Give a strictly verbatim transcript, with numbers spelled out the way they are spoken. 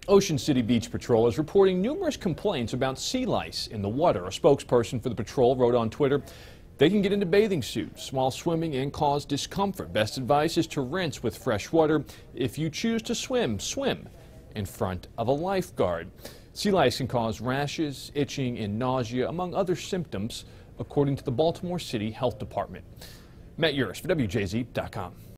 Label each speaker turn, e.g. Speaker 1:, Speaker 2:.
Speaker 1: Ocean City Beach Patrol is reporting numerous complaints about sea lice in the water. A spokesperson for the patrol wrote on Twitter, they can get into bathing suits while swimming and cause discomfort. Best advice is to rinse with fresh water. If you choose to swim, swim in front of a lifeguard. Sea lice can cause rashes, itching, and nausea, among other symptoms, according to the Baltimore City Health Department. Matt Yurus for W J Z dot com.